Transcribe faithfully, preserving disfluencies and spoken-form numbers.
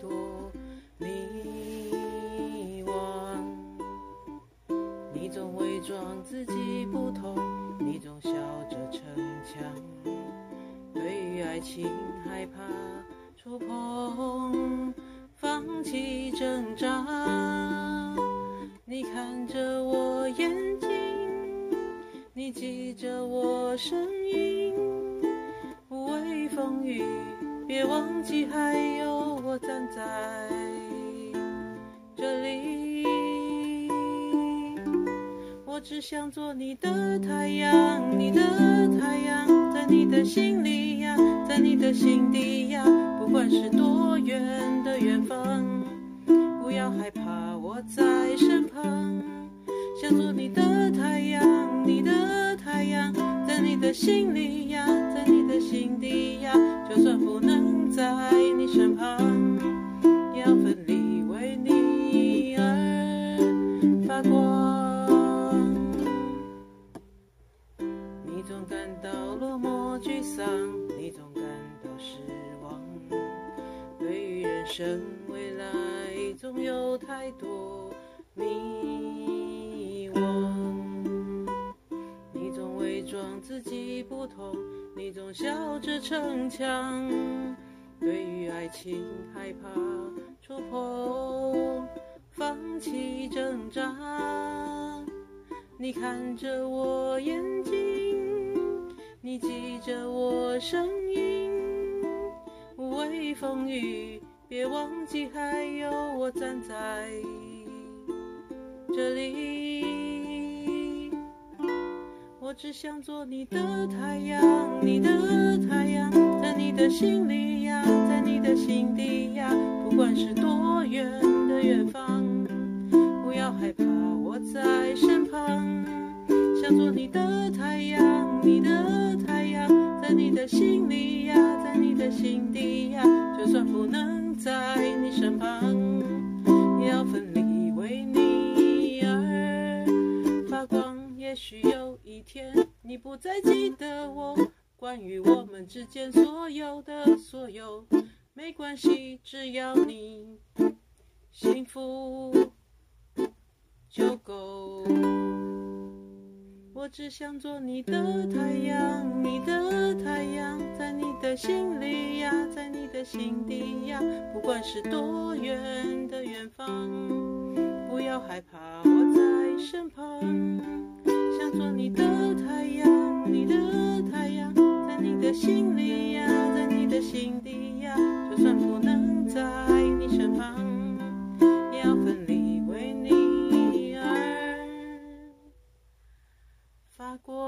多迷惘。你总伪装自己不同，你总笑着逞强，对于爱情害怕触碰，放弃挣扎。你看着我眼睛，你记着我声音，无畏风雨，别忘记还有我站在这里。我只想做你的太阳，你的太阳，在你的心里呀，在你的心底呀，不管是多远的远方，不要害怕，我在身旁。想做你的太阳，你的太阳，在你的心里呀，在你的心底呀，就算不能在你身旁，也要奋力为你而发光。你总感到落寞沮丧，你总感到失望，对于人生未来总有太多迷惘。你总伪装自己不同，你总笑着逞强，对于爱情害怕触碰，放弃挣扎。你看着我眼睛，你记着我声音，无畏风雨，别忘记还有我站在这里。我只想做你的太阳，你的太阳，在你的心里呀，在你的心底呀，不管是多远的远方，不要害怕，我在身旁。想做你的太阳，你的太阳，在你的心里呀，在你的心底呀，就算不能在你身旁，也要奋力为你而发光。也许有一天你不再记得我，关于我们之间所有的所有，没关系，只要你幸福就够。我只想做你的太阳，你的太阳，在你的心里呀，在你的心底呀，不管是多远的远方，不要害怕，我在身旁。想做你的太阳，你的太阳，在你的心里呀，在你的心底呀，就算不能在你身旁，也要奋力为你而发光。